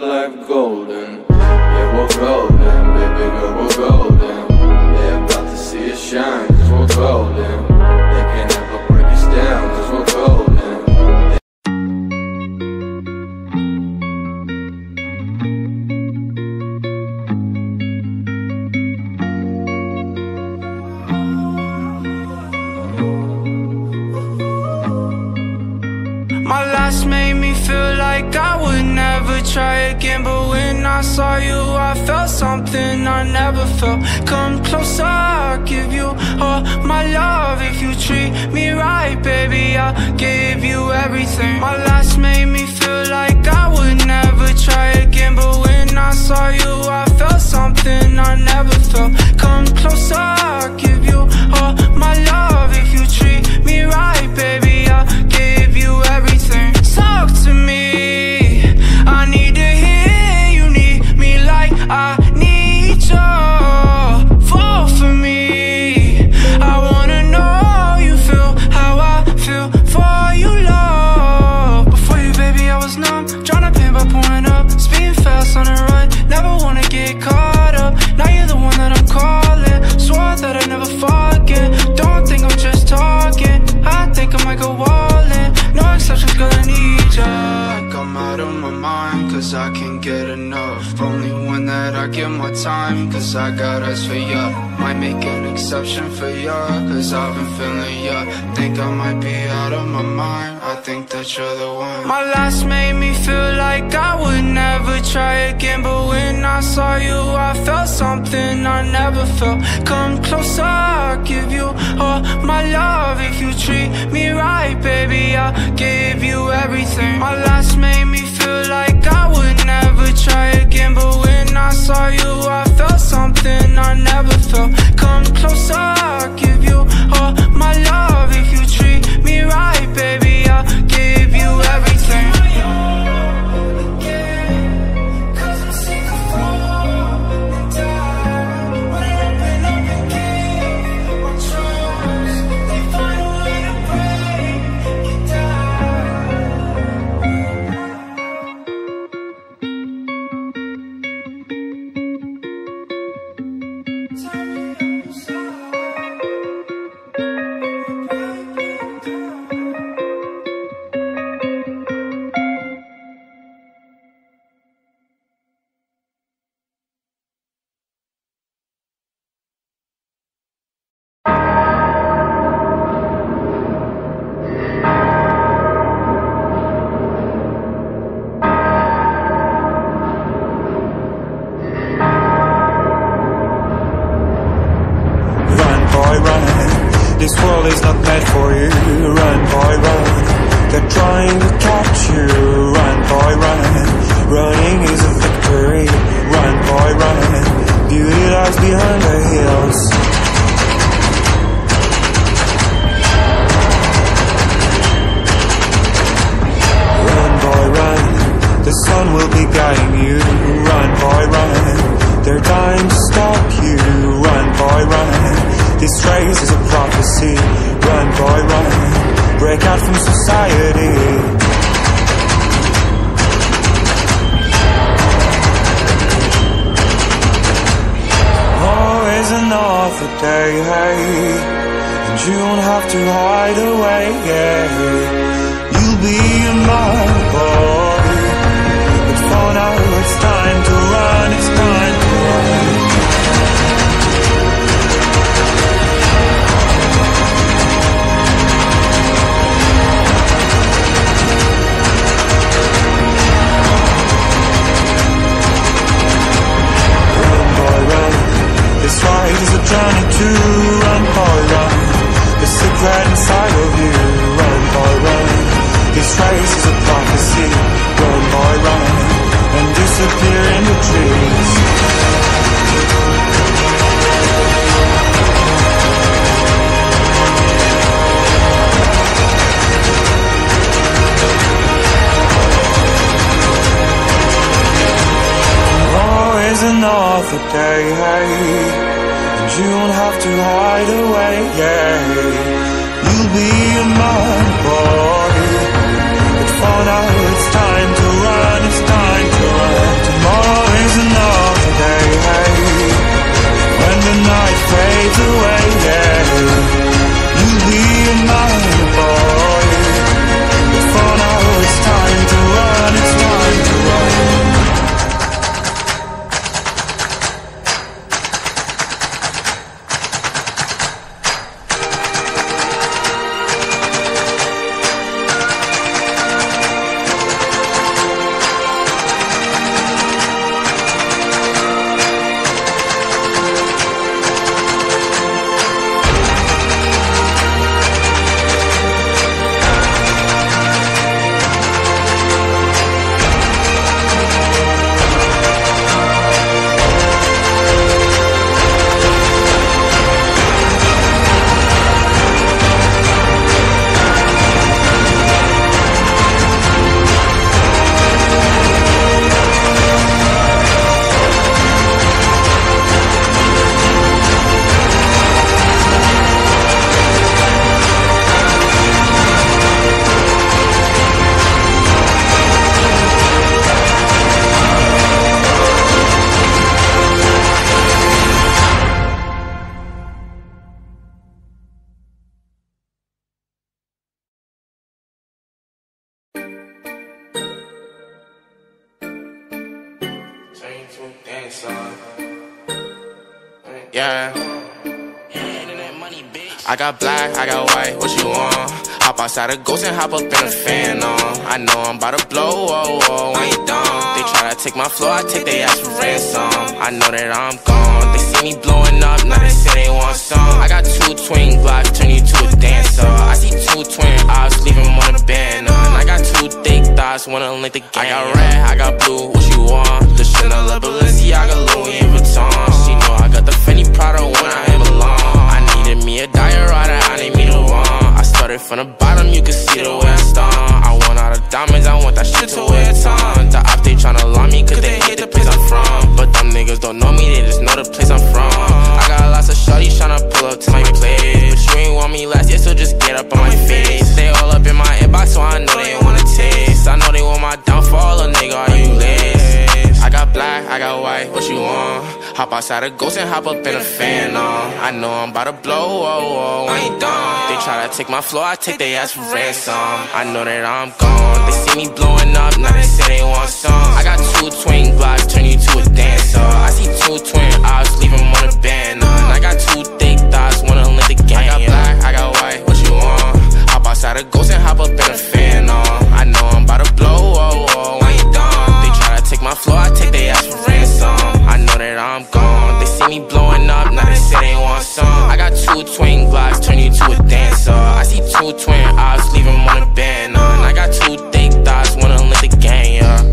life golden. Yeah, we're golden, baby girl, we're golden. Yeah, about to see it shine, cause we're golden. They can't ever break us down, cause we're golden. My last made me feel like I would never try again, but when I saw you I felt something I never felt. Come closer, I'll give you all my love. If you treat me right, baby, I'll give you everything. My last made me feel like I would never try again, but when I saw you I felt something I never felt. Come closer, I'll give you all my love. If you treat me right, baby, I'll give you everything. Talk to me, I need to hear you need me like I need you. Fall for me, I wanna know you feel how I feel for you, love. Before you, baby, I was numb, tryna pin by pouring up, speeding fast on the run, never wanna get caught up. Now you're the one that I'm calling, swore that I'd never fall again. Don't think I'm just talking, I think I might go all in. No exceptions, girl, I need ya. Like I'm out of my mind, cause I can't get enough. Only one that I give my time, cause I got eyes for ya. Might make an exception for ya, cause I've been feeling ya. Think I might be out of my mind, I think that you're the one. My last made me feel like I would never try again, but when I saw you I felt something I never felt. Come closer, I'll give you all my love. If you treat me right, baby, I'll give you everything. My last made me feel like I would never try again, but when I saw you I felt something I never felt. Come closer, I'll give you all my love. If you treat me right, baby, I'll give you everything. This world is not meant for you. Run, boy, run. They're trying to catch you. Run, boy, run. Running is a victory. Run, boy, run. Beauty lies behind the hills. Run, boy, run. The sun will be guiding you. Run, boy, run. They're trying to stop you. Run, boy, run. This race is a prophecy. Run, boy, run. Break out from society. Always another day, hey, and you don't have to hide away, yeah. You'll be a my boy, but for now it's time to run, it's time to run. This ride is a journey to run, boy, run. The secret inside of you, run, boy, run. This race is a prophecy, run, boy, run. And disappear in the trees. Always another day, hey, and you don't have to hide away, yeah. You'll be a man, boy, but for now it's time to run, it's time to run. Yeah. I got black, I got white, what you want? Hop outside a ghost and hop up in a fan on. I know I'm about to blow, oh, oh, I ain't dumb. They try to take my floor, I take they ass for ransom. I know that I'm gone, they see me blowing up, now they say they want some. I got 2 twin Glocks, turn you to a dancer. I see 2 twin eyes, leave them on a band. And I got 2 thick thighs, wanna link the game. I got red, I got blue, what you want? The Chanel, the Balenciaga, Louis Vuitton. She know I got the Fendi Prada when I belong. I needed me a diorama, I need me to run. I started from the bottom, you can see the way I stung. I want all the diamonds, I want that shit to wear a ton. The op, they tryna lie me, cause they hate the place I'm from. But them niggas don't know me, they just know the place I'm from. I got lots of shorties tryna pull up to my place, but you ain't want me last year, so just get up on my face. They all up in my inbox, so I know they wanna taste. I know they want my downfall, a nigga, are you laced? I got black, I got white, what you want? Hop outside a ghost and hop up in a fan on. I know I'm about to blow, oh, oh, I ain't dumb. They try to take my floor, I take they ass for ransom. I know that I'm gone, they see me blowing up, now they say they want some. I got 2 twin Glocks, turn you to a dancer. I see 2 twin eyes, leave them on a band. And I got 2 thick thighs, wanna link the game. I got black, I got white, what you want? Hop outside a ghost and hop up in a fan on. I know I'm about to blow, oh, oh, I ain't dumb. They try to take my floor, I take they ass for ransom. I know that I'm gone, they see me blowing up, now they say they want some. I got 2 twin Glocks, turn you to a dancer. I see 2 twin eyes, leave them on a band. And I got 2 thick thighs, wanna link the game, yeah.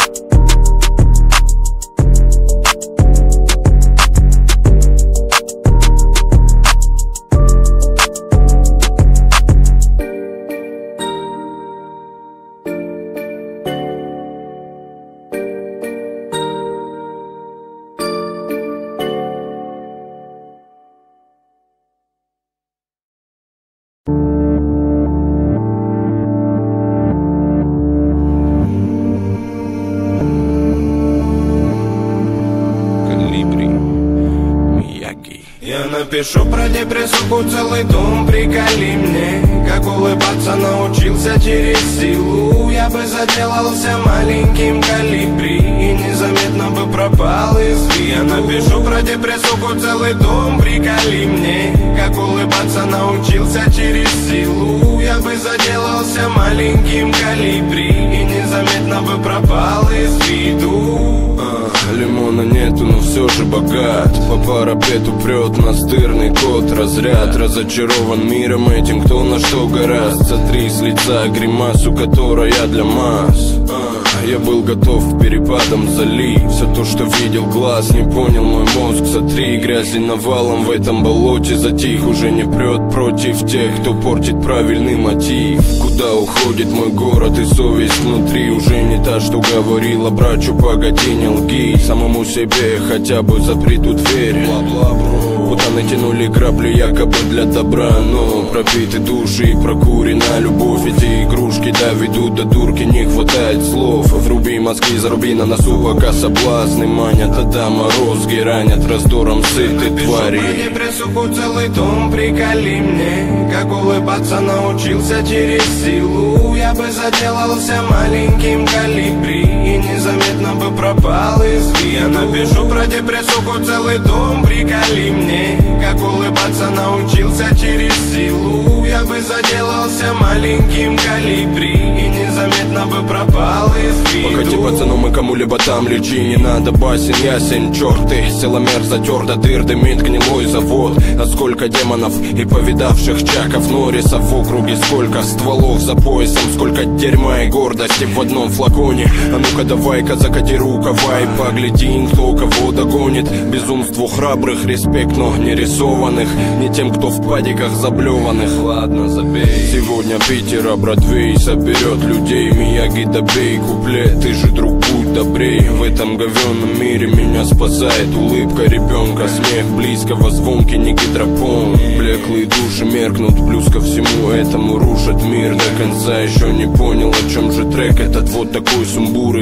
Напишу про депрессуху целый том, приколи мне. Как улыбаться научился через силу. Я бы заделался маленьким колибри и незаметно бы пропал из виду. Я напишу про депрессуху целый том, приколи мне. Как улыбаться научился через силу. Я бы заделался маленьким колибри и незаметно бы пропал из виду. Лимона нету, но все же богат. По парапету прет настырный кот. Разряд разочарован миром этим, кто на что гораст. Сотри с лица гримасу, которая для масс. Я был готов к перепадам залить. Все то, что видел глаз, не понял мой мозг. Сотри грязи навалом в этом болоте. Затих, уже не прет против тех, кто портит правильный мотив. Куда уходит мой город и совесть внутри? Уже не та, что говорила брачу, погоди, не лги. Самому себе хотя бы запри ту дверь. Будто натянули грабли якобы для добра, но пропиты души и прокурена любовь. Эти игрушки доведут до дурки, не хватает слов. Вруби мозги, заруби на носу, пока соблазны манят. Да морозги ранят раздором сытой твари. Напишу про депрессуху целый том, приколи мне. Как улыбаться научился через силу. Я бы заделался маленьким колибри и незаметно бы пропал из виду. Я напишу про депрессуху целый том, приколи мне. Как улыбаться научился через силу. Я бы заделался маленьким колибри и незаметно бы пропал из виду. Покати пацаном и кому-либо там лечи, не надо басен, ясен, черт ты. Силомер затер до дыр, дымит гнилой завод. А сколько демонов и повидавших чаков Норрисов в округе, сколько стволов за поясом, сколько дерьма и гордости в одном флаконе. А ну-ка давай-ка закати рукава и погляди, кто кого догонит. Безумству храбрых респект, но не рисованных, не тем, кто в падиках заблеванных. Ладно, забей. Сегодня Питера Бродвей соберет людей. Мияги добей куплет, ты же друг, будь добрей. В этом говенном мире меня спасает улыбка ребенка, смех близкого, звонкий не гидропон. Блеклые души меркнут, плюс ко всему этому рушат мир до конца. Еще не понял, о чем же трек этот, вот такой сумбур и винегрет.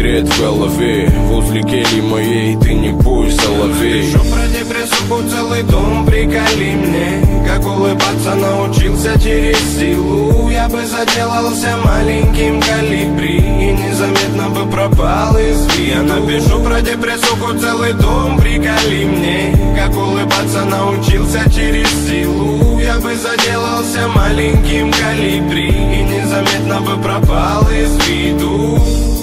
секрет в голове. Возле кельи моей ты не пой, соловей. Напишу про депрессуху целый том, приколи мне. Как улыбаться научился через силу. Я бы заделался маленьким колибри и незаметно бы пропал из виду. Я напишу про депрессуху целый том, приколи мне. Как улыбаться научился через силу. Я бы заделался маленьким колибри и незаметно бы пропал из виду.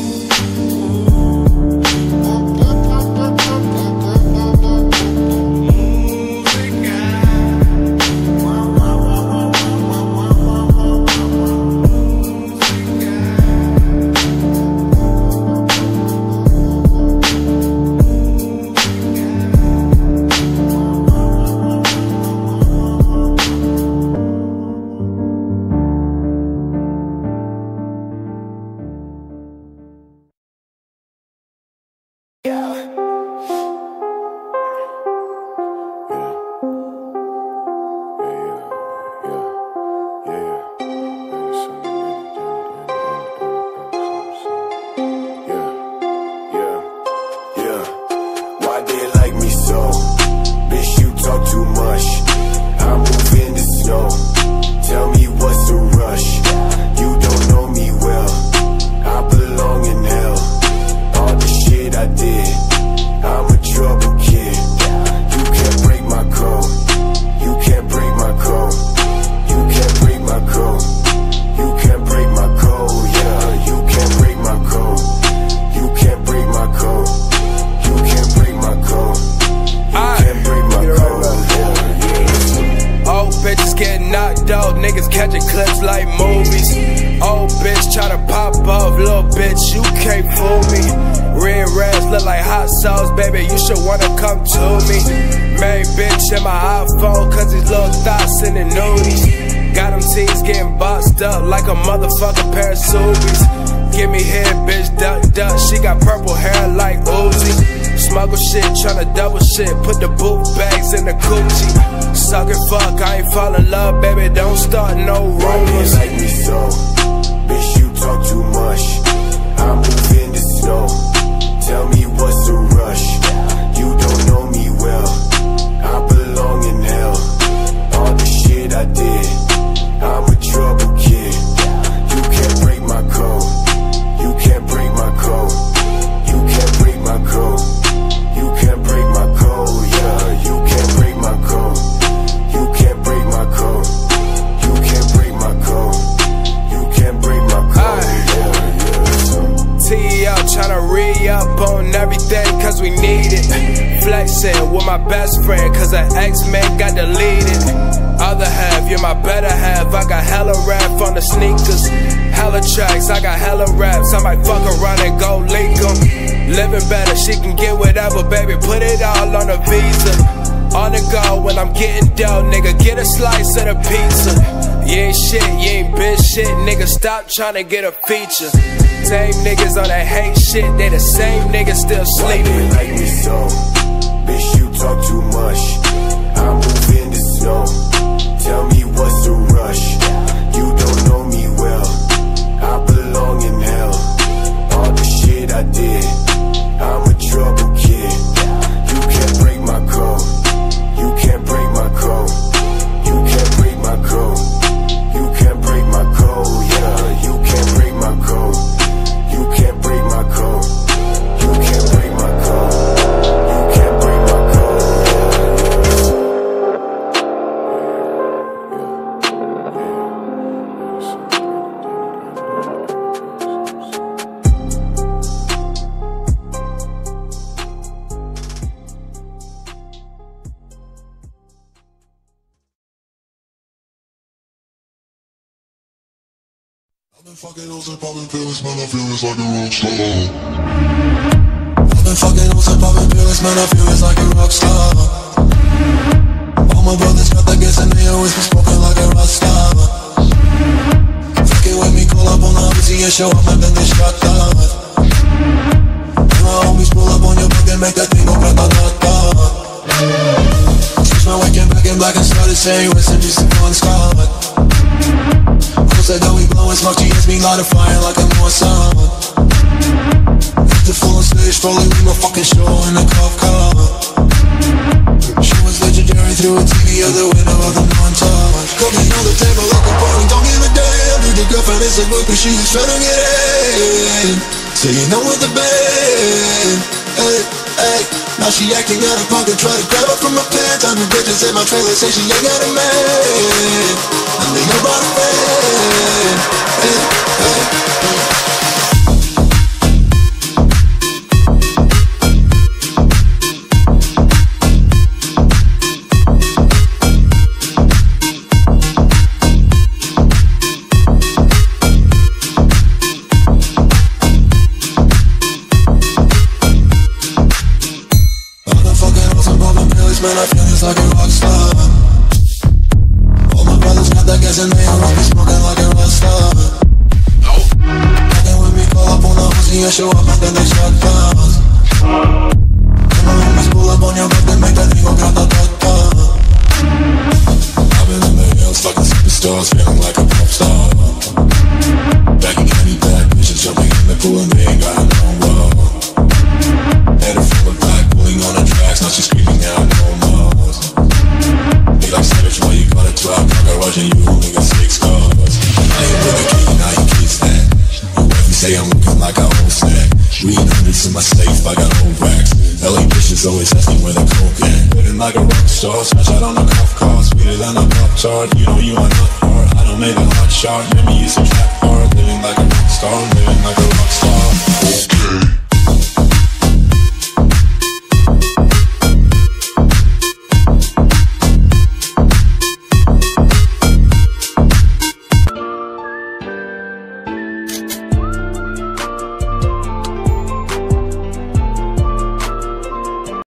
Motherfucking pair of Subies. Give me head, bitch, duck, duck. She got purple hair like Uzi. Smuggle shit, tryna double shit. Put the boot bags in the coochie. Suck and fuck, I ain't fall in love, baby. Don't start no rumors. Like me so, bitch, you talk too much. I move in the snow. Tell me what's the rush. You don't know me well. I belong in hell. All the shit I did, I'm a trouble kid. You can't break my code. You can't break my code. You can't break my code. You can't break my code. Yeah, you can't break my code. You can't break my code. You can't break my code. You can't break my code. T.E.L. tryna re-up on everything cause we need it. Flexing with my best friend cause her ex-man got deleted. Other half, you're my better half. I got hella rap on the sneakers. Hella tracks, I got hella raps. I might fuck around and go leak them. Living better, she can get whatever, baby. Put it all on a visa. On the go when I'm getting dough, nigga. Get a slice of the pizza. You ain't shit, you ain't bitch shit, nigga. Stop tryna get a feature. Same niggas on that hate shit, they the same niggas still sleeping. Like me so, bitch, you talk too much. I move in the snow. Tell me what's the rush. You don't know me well. I belong in hell. All the shit I did, I'm a trouble kid. You can't break my code. You can't break my code. You can't break my code. You can't break my code. Yeah, you can't break my code. You can't break my code. You can't break my code. You can't break my code. I've been fucking hoes and popping pills, man, I feel it's like a rock star. I've been fucking hoes and popping pills, man, I feel it's like a rock star. All my brothers got the gas and they always been smoking like a rock star. Fucking with me, call up on the Uzi and show up and then they shot down. And my homies pull up on your back and make that thing go grata-ta-ta. Switch my white and black and started saying rest in peace to Bon Scott. Said that we blowin' smoke, she hits me light a fire like a more sun. probably leave my fucking show in a cop car. She was legendary through a TV out the window of the montage. Cooking on the table like a party, don't give a damn. Dude, the girlfriend is a book, but she is trying to get in. Saying I'm with the band. Hey, hey. Now she acting out of pocket, try to grab her from my pants. I'm the bitches in my trailer, say she ain't got a man. And they know about a fan. Hey, hey, hey. Man, I feel just like a rock star. All my brothers got that gas and they all be smoking like a rock star. Fucking with me, call up on the Uzi and show up and then they shot bombs. When my homies pull up on your back, they make that thing go grata-ta-ta. I've been in the hills, fucking superstars, feeling like a pop star. Back in Kenny back, bitches jumping in the pool and they ain't got no wall. Headed full of black, pulling on the tracks, now she's screaming out no more. They like savage, why you got a 12? I got watching you, only got 6 cars. I ain't with a key, now you kiss that. You say I'm looking like a whole stack. Reading hundreds in my safe, I got whole racks. LA bitches always ask me where the coke at. Living like a rock star, smash out on the cuff car. Sweeter than a pop chart, you know you are not hard. I don't make a hot shot, maybe you some trap hard. Living like a rock star, living like a rock star.